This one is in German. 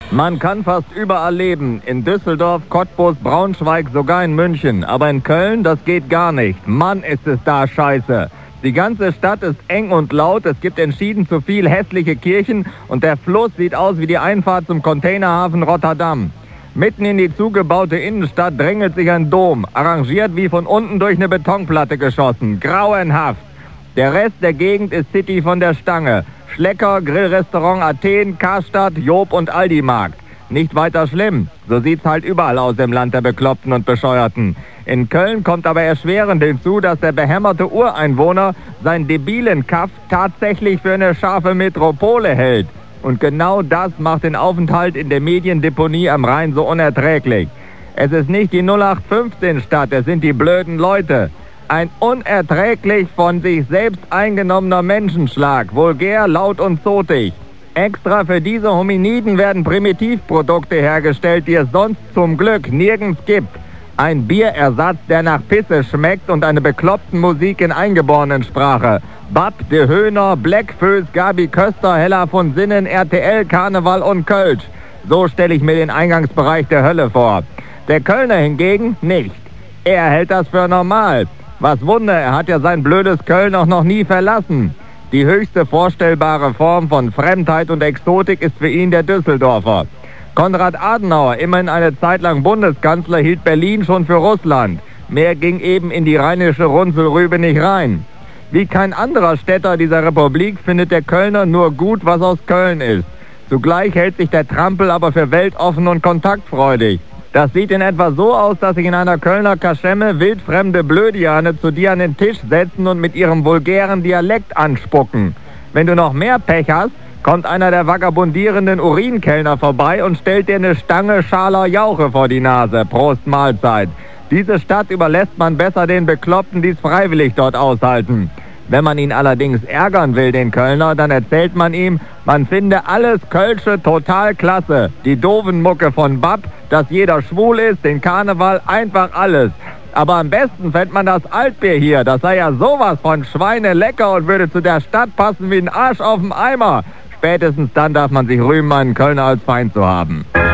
Man kann fast überall leben. In Düsseldorf, Cottbus, Braunschweig, sogar in München. Aber in Köln, das geht gar nicht. Mann, ist es da scheiße. Die ganze Stadt ist eng und laut, es gibt entschieden zu viel hässliche Kirchen und der Fluss sieht aus wie die Einfahrt zum Containerhafen Rotterdam. Mitten in die zugebaute Innenstadt drängelt sich ein Dom, arrangiert wie von unten durch eine Betonplatte geschossen. Grauenhaft. Der Rest der Gegend ist City von der Stange. Schlecker, Grillrestaurant Athen, Karstadt, Job und Aldi-Markt. Nicht weiter schlimm. So sieht's halt überall aus im Land der Bekloppten und Bescheuerten. In Köln kommt aber erschwerend hinzu, dass der behämmerte Ureinwohner seinen debilen Kaff tatsächlich für eine scharfe Metropole hält. Und genau das macht den Aufenthalt in der Mediendeponie am Rhein so unerträglich. Es ist nicht die 0815-Stadt, es sind die blöden Leute. Ein unerträglich von sich selbst eingenommener Menschenschlag, vulgär, laut und zotig. Extra für diese Hominiden werden Primitivprodukte hergestellt, die es sonst zum Glück nirgends gibt. Ein Bierersatz, der nach Pisse schmeckt und eine bekloppten Musik in Eingeborenensprache. Bab, De Höhner, Blackfoes, Gabi Köster, Hella von Sinnen, RTL, Karneval und Kölsch. So stelle ich mir den Eingangsbereich der Hölle vor. Der Kölner hingegen nicht. Er hält das für normal. Was Wunder, er hat ja sein blödes Köln auch noch nie verlassen. Die höchste vorstellbare Form von Fremdheit und Exotik ist für ihn der Düsseldorfer. Konrad Adenauer, immerhin eine Zeit lang Bundeskanzler, hielt Berlin schon für Russland. Mehr ging eben in die rheinische Runzelrübe nicht rein. Wie kein anderer Städter dieser Republik findet der Kölner nur gut, was aus Köln ist. Zugleich hält sich der Trampel aber für weltoffen und kontaktfreudig. Das sieht in etwa so aus, dass sich in einer Kölner Kaschemme wildfremde Blödiane zu dir an den Tisch setzen und mit ihrem vulgären Dialekt anspucken. Wenn du noch mehr Pech hast, kommt einer der vagabundierenden Urinkellner vorbei und stellt dir eine Stange schaler Jauche vor die Nase. Prost Mahlzeit. Diese Stadt überlässt man besser den Bekloppten, die es freiwillig dort aushalten. Wenn man ihn allerdings ärgern will, den Kölner, dann erzählt man ihm, man finde alles Kölsche total klasse. Die doofen Mucke von Bab, dass jeder schwul ist, den Karneval, einfach alles. Aber am besten fände man das Altbier hier. Das sei ja sowas von schweinelecker und würde zu der Stadt passen wie ein Arsch auf dem Eimer. Spätestens dann darf man sich rühmen, einen Kölner als Feind zu haben.